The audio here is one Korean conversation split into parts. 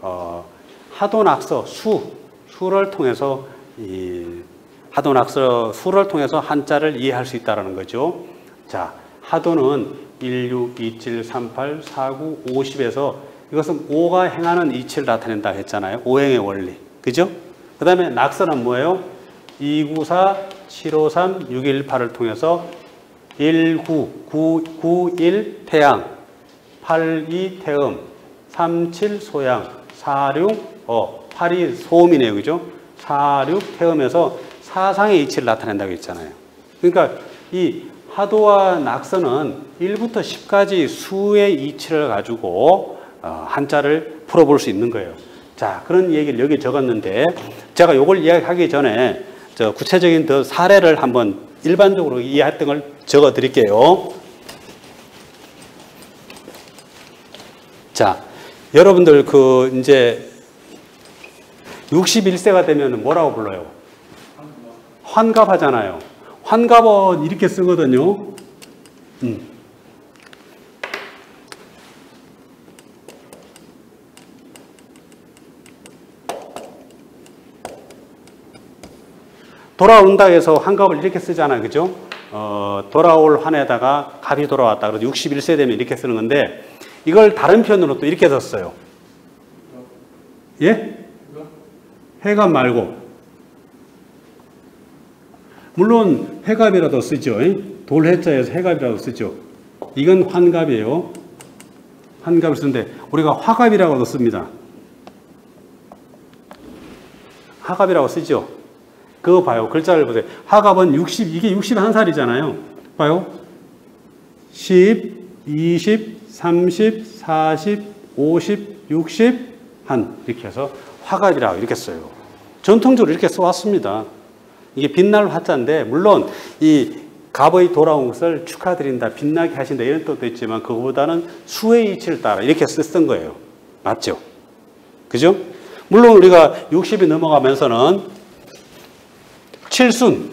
하도낙서 수를 통해서 하도낙서 수를 통해서 한자를 이해할 수 있다는 거죠. 자, 하도는 1, 6, 2, 7, 3, 8, 4, 9, 50에서 이것은 5가 행하는 이치를 나타낸다 했잖아요. 5행의 원리. 그죠? 그 다음에 낙서는 뭐예요? 2, 9, 4, 7, 5, 3, 6, 1, 8을 통해서 1, 9 1 태양, 8, 2 태음, 3, 7 소양, 4, 6 8, 2 소음이네요. 그죠? 4, 6 태음에서 사상의 이치를 나타낸다고 했잖아요. 그러니까 이 하도와 낙서는 1부터 10까지 수의 이치를 가지고 한자를 풀어볼 수 있는 거예요. 자, 그런 얘기를 여기 적었는데 제가 이걸 이야기하기 전에 구체적인 더 사례를 한번 일반적으로 이해했던 걸 적어 드릴게요. 자, 여러분들 이제 61세가 되면 뭐라고 불러요? 환갑하잖아요. 환갑은 이렇게 쓰거든요. 돌아온다 해서 환갑을 이렇게 쓰잖아요. 그죠? 돌아올 한 해다가 갑이 돌아왔다. 그래서 61세 되면 이렇게 쓰는 건데 이걸 다른 편으로 또 이렇게 썼어요. 예? 해갑 말고. 물론 해갑이라도 쓰죠. 돌해자에서 해갑이라도 쓰죠. 이건 환갑이에요. 환갑을 쓰는데 우리가 화갑이라고도 씁니다. 화갑이라고 쓰죠. 그거 봐요. 글자를 보세요. 화갑은 60, 이게 61살이잖아요. 봐요. 10, 20, 30, 40, 50, 60, 한 이렇게 해서 화갑이라고 이렇게 써요. 전통적으로 이렇게 써왔습니다. 이게 빛날 화자인데 물론 이 갑의 돌아온 것을 축하드린다, 빛나게 하신다 이런 뜻도 있지만 그거보다는 수의 이치를 따라 이렇게 썼던 거예요. 맞죠? 그죠? 물론 우리가 60이 넘어가면서는 칠순,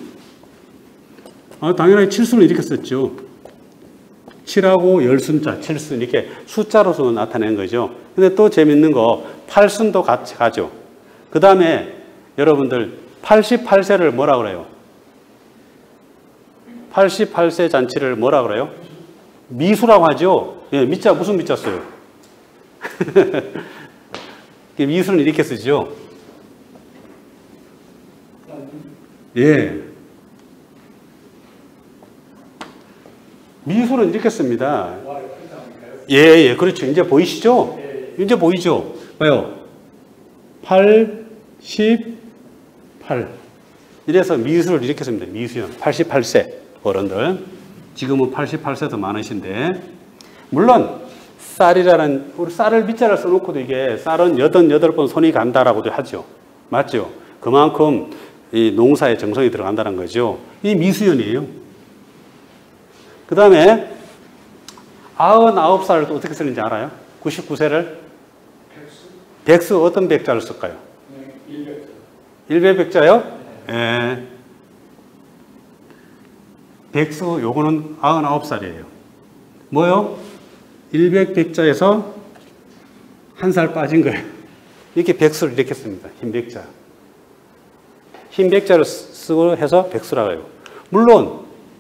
당연히 칠순을 이렇게 썼죠. 7하고 열순자, 칠순 이렇게 숫자로서 나타낸 거죠. 근데 또 재밌는 거 8순도 같이 가죠. 그 다음에 여러분들 88세를 뭐라 그래요? 88세 잔치를 뭐라 그래요? 미수라고 하죠. 예, 미자 무슨 미자 써요? 미수는 이렇게 쓰죠. 예. 미수는 이렇게 씁니다. 예, 그렇죠. 이제 보이시죠? 이제 보이죠? 봐요. 88. 이래서 미수를 이렇게 씁니다. 미수형. 88세 어른들. 지금은 88세도 많으신데. 물론, 쌀이라는, 우리 쌀을 밑자를 써놓고도 이게 쌀은 88번 손이 간다라고도 하죠. 맞죠? 그만큼 이 농사에 정성이 들어간다는 거죠. 이 미수연이에요. 그 다음에 99살을 또 어떻게 쓰는지 알아요? 99세를? 백수 어떤 백자를 쓸까요? 일백자요? 예. 백수 요거는 99살이에요. 뭐요? 일백백자에서 한 살 빠진 거예요. 이렇게 백수를 이렇게 씁니다. 흰백자. 흰백자를 쓰고 해서 백수라고 해요. 물론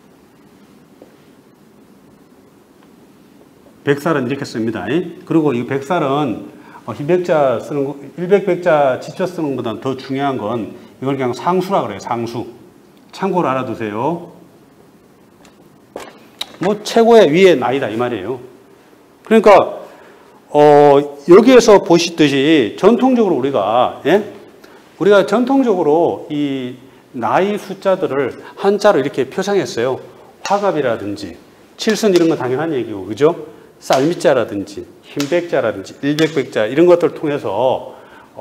백살은 이렇게 씁니다. 그리고 이 백살은 흰백자 쓰는 거, 일백백자 지쳐 쓰는 것보다 더 중요한 건 이걸 그냥 상수라고 그래요. 상수. 참고로 알아두세요. 뭐 최고의 위의 나이다 이 말이에요. 그러니까 여기에서 보시듯이 전통적으로 우리가 전통적으로 이 나이 숫자들을 한자로 이렇게 표상했어요. 화갑이라든지 칠순 이런 건 당연한 얘기고, 그죠? 쌀미자라든지 흰백자라든지 일백백자 이런 것들을 통해서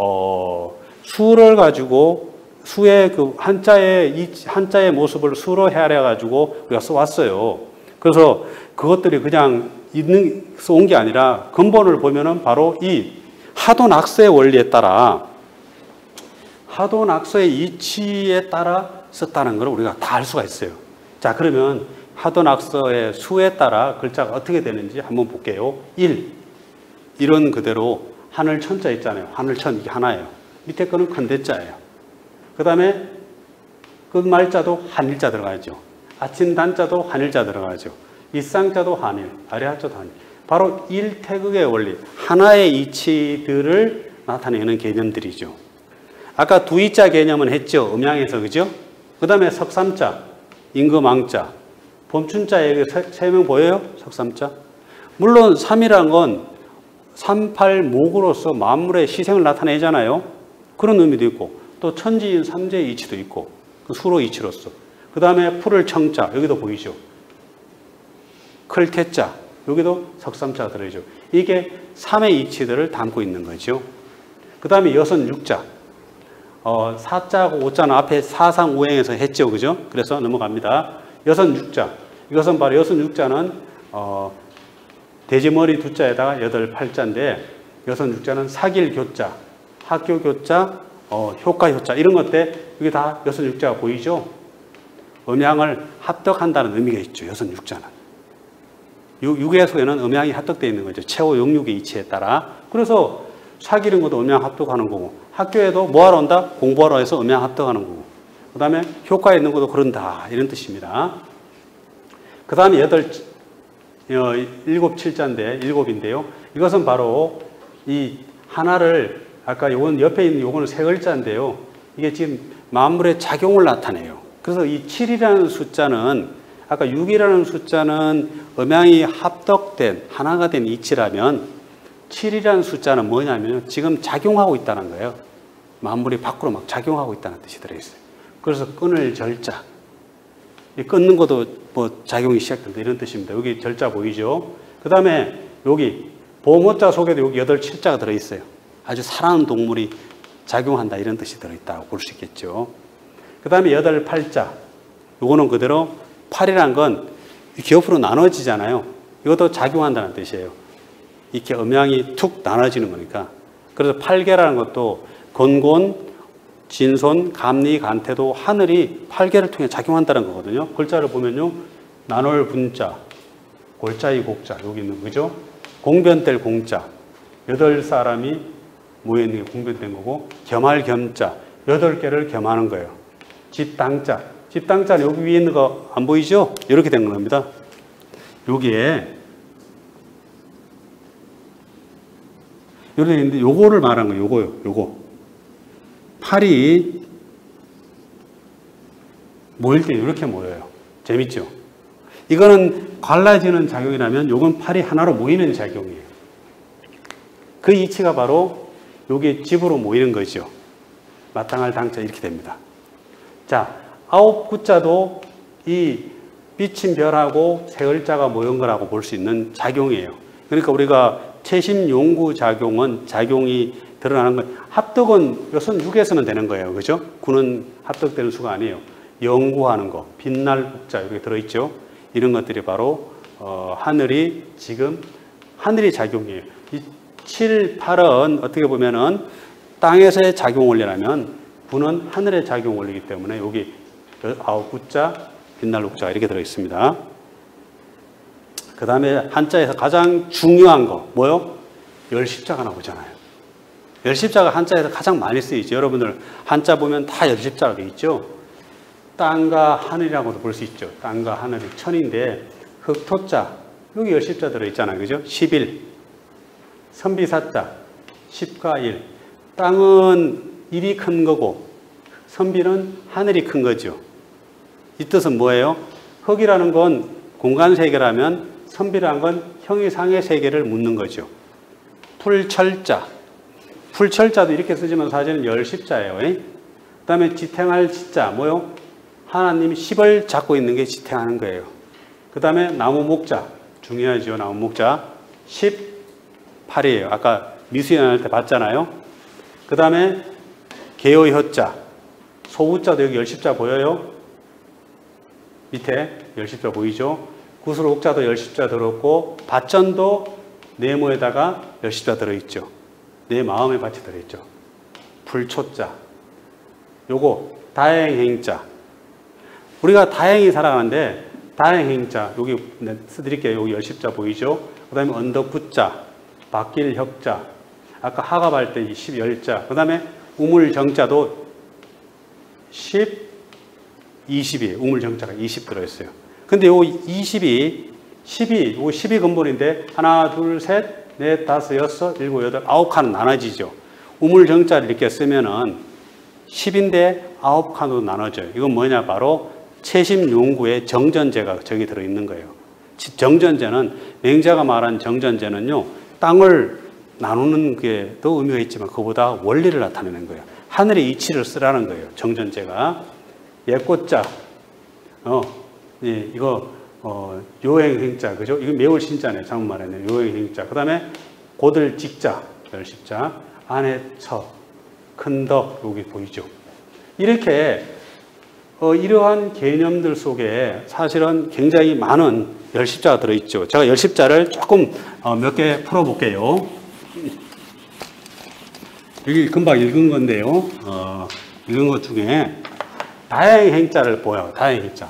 수를 가지고 수의 그 한자의 모습을 수로 헤아려 가지고 우리가 써왔어요. 그래서 그것들이 그냥 써온 게 아니라 근본을 보면은 바로 이 하도낙서의 원리에 따라 하도낙서의 이치에 따라 썼다는 걸 우리가 다 알 수가 있어요. 자, 그러면 하도낙서의 수에 따라 글자가 어떻게 되는지 한번 볼게요. 1. 이런 그대로 하늘천자 있잖아요. 하늘천 이게 하나예요. 밑에 거는 큰 대자예요. 그 다음에 끝말자도 한일자 들어가죠. 아침 단자도 한일자 들어가죠. 이쌍자도 한일, 아래 하자도 한일. 바로 일태극의 원리, 하나의 이치들을 나타내는 개념들이죠. 아까 두이자 개념은 했죠. 음양에서, 그죠? 그 다음에 석삼자, 임금왕자, 봄춘자에 세 명 보여요? 석삼자. 물론 3이란 건 38목으로서 만물의 시생을 나타내잖아요. 그런 의미도 있고, 또 천지인 삼재의 이치도 있고, 그 수로 이치로서. 그 다음에 풀을 청자, 여기도 보이죠. 클 태자, 여기도 석삼자가 들어있죠. 이게 3의 이치들을 담고 있는 거죠. 그 다음에 여선 육자. 사자하고 오자는 앞에 사상오행에서 했죠. 그죠? 그래서 넘어갑니다. 여선 육자. 이것은 바로 여선 육자는, 돼지머리 두자에다가 8팔자인데, 여선 육자는 사길 교자, 학교 교자, 효과 효자, 이런 것들, 이게 다 여선 육자가 보이죠? 음양을 합덕한다는 의미가 있죠. 여선 육자는. 육에서에는 음양이 합덕되어 있는 거죠. 최후 영육의 이치에 따라. 그래서 사귀는 것도 음양 합덕하는 거고, 학교에도 뭐하러 온다? 공부하러 해서 음양 합덕하는 거고, 그 다음에 효과에 있는 것도 그런다, 이런 뜻입니다. 그 다음에 7자인데, 7인데요. 이것은 바로 이 하나를, 아까 요건 옆에 있는 요거는 세 글자인데요. 이게 지금 만물의 작용을 나타내요. 그래서 이 7이라는 숫자는, 아까 6이라는 숫자는 음양이 합덕된, 하나가 된 이치라면, 7이라는 숫자는 뭐냐면 지금 작용하고 있다는 거예요. 만물이 밖으로 막 작용하고 있다는 뜻이 들어있어요. 그래서 끊을 절자. 끊는 것도 뭐 작용이 시작된다, 이런 뜻입니다. 여기 절자 보이죠? 그 다음에 여기 보모자 속에도 여기 7자가 들어있어요. 아주 살아있는 동물이 작용한다, 이런 뜻이 들어있다고 볼 수 있겠죠. 그 다음에 8팔자. 요거는 그대로 8이란 건 이렇게 옆으로 나눠지잖아요. 이것도 작용한다는 뜻이에요. 이렇게 음양이 툭 나눠지는 거니까. 그래서 8개라는 것도 건곤, 진손, 감리, 간태도 하늘이 8개를 통해 작용한다는 거거든요. 글자를 보면요. 나눌 분자, 골자이 곡자, 여기 있는 거죠. 공변될 공자, 8사람이 모여있는 게 공변된 거고, 겸할 겸자, 8개를 겸하는 거예요. 집당자, 집당자는 여기 위에 있는 거 안 보이죠? 이렇게 된 겁니다. 여기에 이렇게 있는데 요거를 말한 거예요. 요거요. 요거. 팔이 모일 때 이렇게 모여요. 재밌죠? 이거는 갈라지는 작용이라면 요건 팔이 하나로 모이는 작용이에요. 그 이치가 바로 요게 집으로 모이는 거죠. 마땅할 당자 이렇게 됩니다. 자, 9구자도 이 비친 별하고 세 글자가 모인 거라고 볼 수 있는 작용이에요. 그러니까 우리가 최심 용구 작용은 작용이 드러나는 거예요. 합덕은 여선 6에서는 되는 거예요. 그죠? 9는 합덕되는 수가 아니에요. 연구하는 거, 빛날 국자 이렇게 들어있죠. 이런 것들이 바로 하늘이 지금 하늘이 작용이에요. 이 7, 8은 어떻게 보면은 땅에서의 작용 원리라면 9는 하늘의 작용 원리이기 때문에 여기 9구자, 빛날 국자가 이렇게 들어있습니다. 그 다음에 한자에서 가장 중요한 거 뭐요? 열십자가 나오잖아요. 열십자가 한자에서 가장 많이 쓰이죠. 여러분들 한자 보면 다 열십자가 되어 있죠. 땅과 하늘이라고도 볼 수 있죠. 땅과 하늘이 천인데 흑토자 여기 열십자 들어있잖아요. 그죠? 11 선비사자 10과 1 땅은 1이 큰 거고 선비는 하늘이 큰 거죠. 이 뜻은 뭐예요? 흑이라는 건 공간 세계라면 선비라는 건 형이상의 세계를 묻는 거죠. 풀철자. 풀철자도 이렇게 쓰지만 사실은 열십자예요. 그 다음에 지탱할 지자. 뭐요? 하나님이 10을 잡고 있는 게 지탱하는 거예요. 그 다음에 나무 목자. 중요하죠. 나무 목자. 18이에요. 아까 미수연 할 때 봤잖아요. 그 다음에 개의 혀자. 소우자도 여기 열십자 보여요? 밑에 열십자 보이죠? 구슬옥자도 열십자 들어있고 밭전도 네모에다가 열십자 들어있죠. 내 마음의 밭이 들어있죠. 불초자. 요거 다행행자. 우리가 다행히 살아가는데 다행행자 여기 써드릴게요. 여기 열십자 보이죠? 그 다음에 언덕구자, 박길혁자. 아까 하갑할 때 10열자, 그 다음에 우물정자도 10, 20이, 우물정자가 20 들어있어요. 근데 요 20이, 10이, 요 10이 근본인데, 하나, 둘, 셋, 넷, 다섯, 여섯, 일곱, 여덟, 아홉 칸은 나눠지죠. 우물정자를 이렇게 쓰면은 10인데 9칸으로 나눠져요. 이건 뭐냐? 바로 채심용구의 정전제가 저기 들어있는 거예요. 정전제는, 맹자가 말한 정전제는요, 땅을 나누는 게 더 의미가 있지만 그보다 원리를 나타내는 거예요. 하늘의 이치를 쓰라는 거예요. 정전제가. 예꽃자, 이거, 요행행자, 그죠? 이거 매월 신자네, 잘못 말했네. 요행행자. 그 다음에 고들 직자, 열십자, 안에 척, 큰덕, 여기 보이죠? 이렇게, 이러한 개념들 속에 사실은 굉장히 많은 열십자가 들어있죠. 제가 열십자를 조금 몇 개 풀어볼게요. 여기 금방 읽은 건데요. 읽은 것 중에 다행행자를 보여요. 다행행자.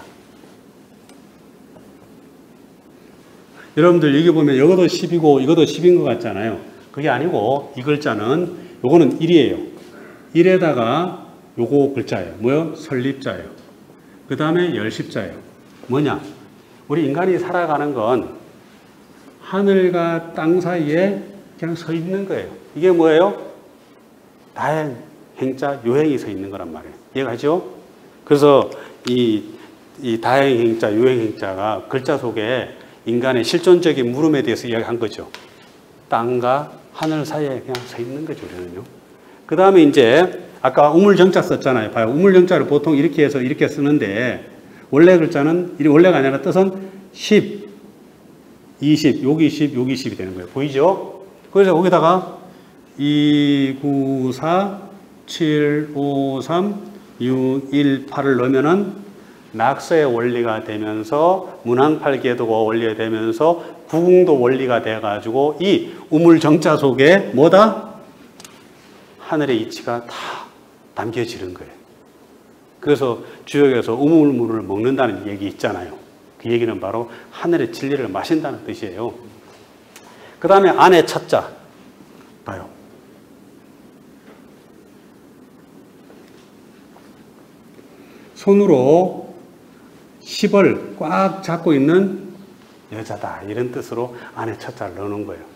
여러분들 여기 보면 이것도 10이고 이것도 10인 것 같잖아요. 그게 아니고 이 글자는 요거는 1이에요. 1에다가 요거 글자예요. 뭐요? 설립자예요. 그 다음에 열십자예요. 뭐냐? 우리 인간이 살아가는 건 하늘과 땅 사이에 그냥 서 있는 거예요. 이게 뭐예요? 다행, 행자, 요행이 서 있는 거란 말이에요. 이해가죠? 그래서 이 다행, 행자, 요행, 행자가 글자 속에 인간의 실존적인 물음에 대해서 이야기한 거죠. 땅과 하늘 사이에 그냥 서 있는 거죠, 우리는요. 그 다음에 이제 아까 우물정자 썼잖아요. 봐요. 우물정자를 보통 이렇게 해서 이렇게 쓰는데 원래 글자는, 원래가 아니라 뜻은 10, 20, 여기 10, 여기 10이 되는 거예요. 보이죠? 그래서 거기다가 2, 9, 4, 7, 5, 3, 6, 1, 8을 넣으면은 낙서의 원리가 되면서 문항팔계도가 원리가 되면서 구궁도 원리가 돼가지고 이 우물정자 속에 뭐다? 하늘의 이치가 다 담겨지는 거예요. 그래서 주역에서 우물물을 먹는다는 얘기 있잖아요. 그 얘기는 바로 하늘의 진리를 마신다는 뜻이에요. 그 다음에 안에 첫자 봐요. 손으로 10을 꽉 잡고 있는 여자다, 이런 뜻으로 안에 첫자를 넣는 거예요.